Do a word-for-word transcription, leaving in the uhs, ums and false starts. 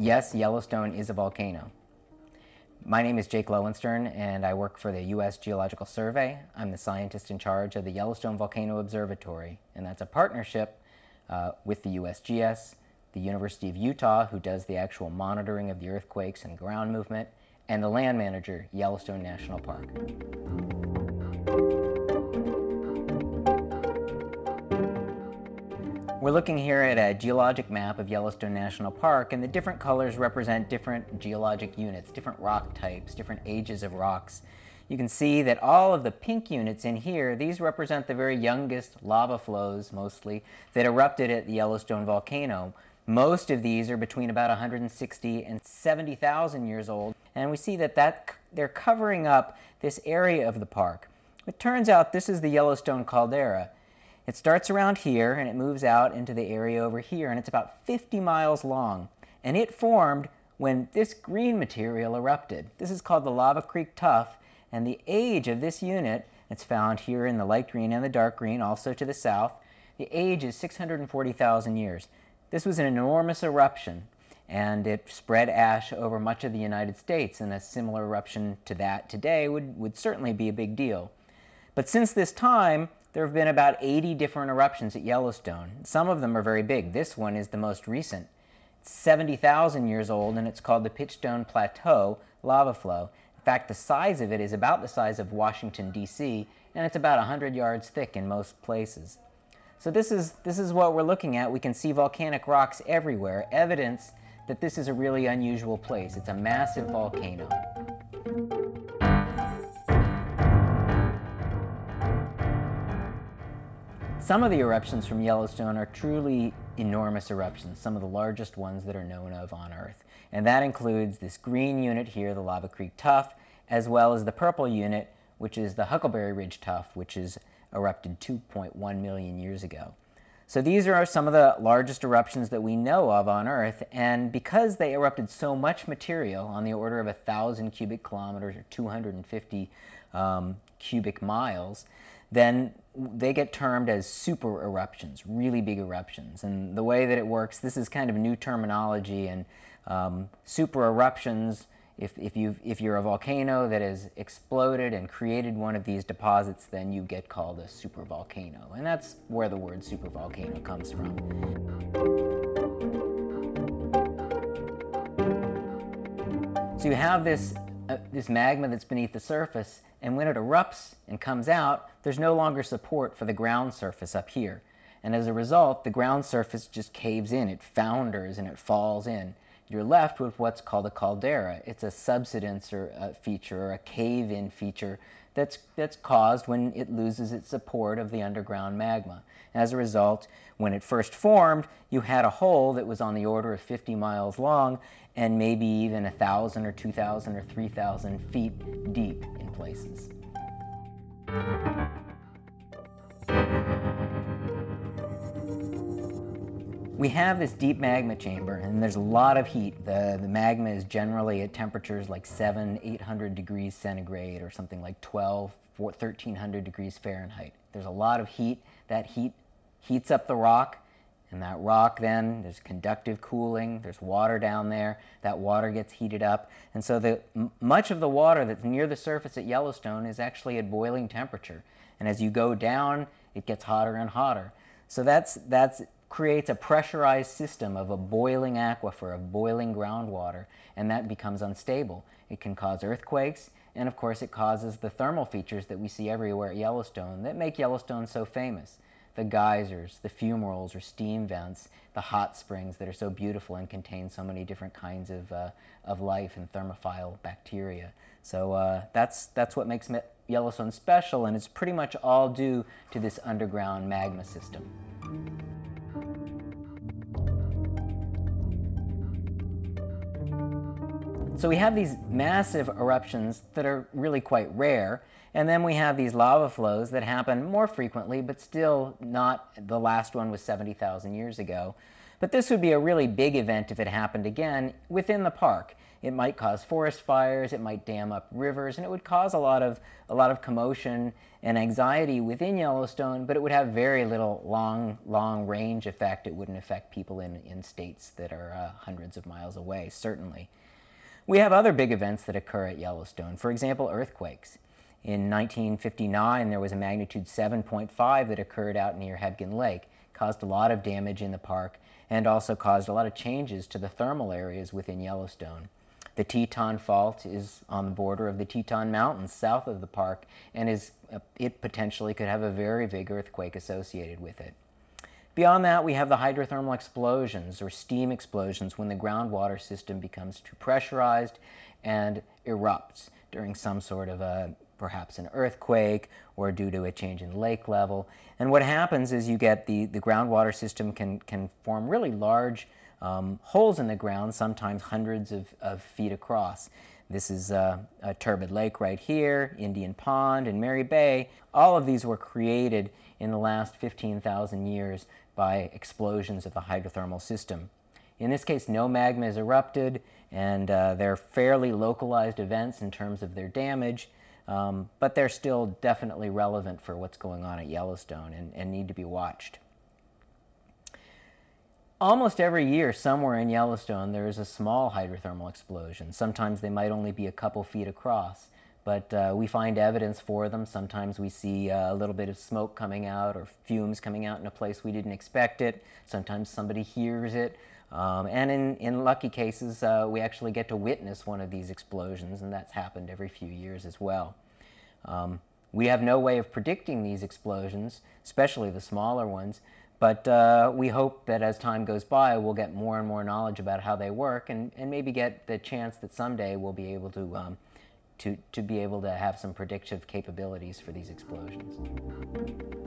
Yes, Yellowstone is a volcano. My name is Jake Lowenstern, and I work for the U S Geological Survey. I'm the scientist in charge of the Yellowstone Volcano Observatory, and that's a partnership uh, with the U S G S, the University of Utah, who does the actual monitoring of the earthquakes and ground movement, and the land manager, Yellowstone National Park. We're looking here at a geologic map of Yellowstone National Park, and the different colors represent different geologic units, different rock types, different ages of rocks. You can see that all of the pink units in here, these represent the very youngest lava flows, mostly, that erupted at the Yellowstone volcano. Most of these are between about one hundred sixty and seventy thousand years old, and we see that, that they're covering up this area of the park. It turns out this is the Yellowstone caldera. It starts around here and it moves out into the area over here, and it's about fifty miles long. And it formed when this green material erupted. This is called the Lava Creek Tuff, and the age of this unit, it's found here in the light green and the dark green, also to the south. The age is six hundred forty thousand years. This was an enormous eruption, and it spread ash over much of the United States, and a similar eruption to that today would, would certainly be a big deal. But since this time, there have been about eighty different eruptions at Yellowstone. Some of them are very big. This one is the most recent. It's seventy thousand years old, and it's called the Pitchstone Plateau lava flow. In fact, the size of it is about the size of Washington, D C, and it's about one hundred yards thick in most places. So this is, this is what we're looking at. We can see volcanic rocks everywhere, evidence that this is a really unusual place. It's a massive volcano. Some of the eruptions from Yellowstone are truly enormous eruptions, some of the largest ones that are known of on Earth. And that includes this green unit here, the Lava Creek Tuff, as well as the purple unit, which is the Huckleberry Ridge Tuff, which is erupted two point one million years ago. So these are some of the largest eruptions that we know of on Earth, and because they erupted so much material, on the order of a thousand cubic kilometers or two hundred fifty um, cubic miles, then they get termed as super eruptions, really big eruptions. And the way that it works, this is kind of new terminology, and um, super eruptions, if, if, you've, if you're a volcano that has exploded and created one of these deposits, then you get called a supervolcano. And that's where the word supervolcano comes from. So you have this, uh, this magma that's beneath the surface, and when it erupts and comes out, there's no longer support for the ground surface up here. And as a result, the ground surface just caves in, it founders and it falls in. You're left with what's called a caldera. It's a subsidence or a feature or a cave-in feature that's, that's caused when it loses its support of the underground magma. As a result, when it first formed, you had a hole that was on the order of fifty miles long and maybe even one thousand or two thousand or three thousand feet deep in places. We have this deep magma chamber, and there's a lot of heat. The, the magma is generally at temperatures like seven, eight hundred degrees centigrade, or something like twelve, thirteen hundred degrees Fahrenheit. There's a lot of heat. That heat heats up the rock, and that rock then, there's conductive cooling, there's water down there, that water gets heated up, and so the, much of the water that's near the surface at Yellowstone is actually at boiling temperature, and as you go down, it gets hotter and hotter. So that's, that's creates a pressurized system of a boiling aquifer, of boiling groundwater, and that becomes unstable. It can cause earthquakes, and of course it causes the thermal features that we see everywhere at Yellowstone that make Yellowstone so famous. The geysers, the fumaroles or steam vents, the hot springs that are so beautiful and contain so many different kinds of, uh, of life and thermophile bacteria. So uh, that's, that's what makes Yellowstone special, and it's pretty much all due to this underground magma system. So we have these massive eruptions that are really quite rare, and then we have these lava flows that happen more frequently, but still not. The last one was seventy thousand years ago. But this would be a really big event if it happened again within the park. It might cause forest fires, it might dam up rivers, and it would cause a lot of, a lot of commotion and anxiety within Yellowstone, but it would have very little long, long range effect. It wouldn't affect people in, in states that are uh, hundreds of miles away, certainly. We have other big events that occur at Yellowstone. For example, earthquakes. In nineteen fifty-nine, there was a magnitude seven point five that occurred out near Hebgen Lake, caused a lot of damage in the park, and also caused a lot of changes to the thermal areas within Yellowstone. The Teton Fault is on the border of the Teton Mountains south of the park, and is, uh, it potentially could have a very big earthquake associated with it. Beyond that, we have the hydrothermal explosions, or steam explosions, when the groundwater system becomes too pressurized and erupts during some sort of a, perhaps an earthquake or due to a change in lake level. And what happens is you get the, the groundwater system can, can form really large um, holes in the ground, sometimes hundreds of, of feet across. This is uh, a turbid lake right here, Indian Pond, and Mary Bay. All of these were created in the last fifteen thousand years by explosions of the hydrothermal system. In this case, no magma is erupted, and uh, they're fairly localized events in terms of their damage, um, but they're still definitely relevant for what's going on at Yellowstone and, and need to be watched. Almost every year, somewhere in Yellowstone, there is a small hydrothermal explosion. Sometimes they might only be a couple feet across, but uh, we find evidence for them. Sometimes we see uh, a little bit of smoke coming out or fumes coming out in a place we didn't expect it. Sometimes somebody hears it. Um, and in, in lucky cases, uh, we actually get to witness one of these explosions, and that's happened every few years as well. Um, we have no way of predicting these explosions, especially the smaller ones, but uh, we hope that as time goes by, we'll get more and more knowledge about how they work, and, and maybe get the chance that someday we'll be able to, um, to, to be able to have some predictive capabilities for these explosions.